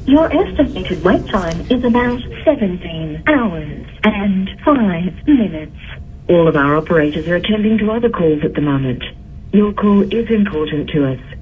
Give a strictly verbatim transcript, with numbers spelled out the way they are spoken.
Your estimated wait time is about seventeen hours and five minutes. All of our operators are attending to other calls at the moment. Your call is important to us.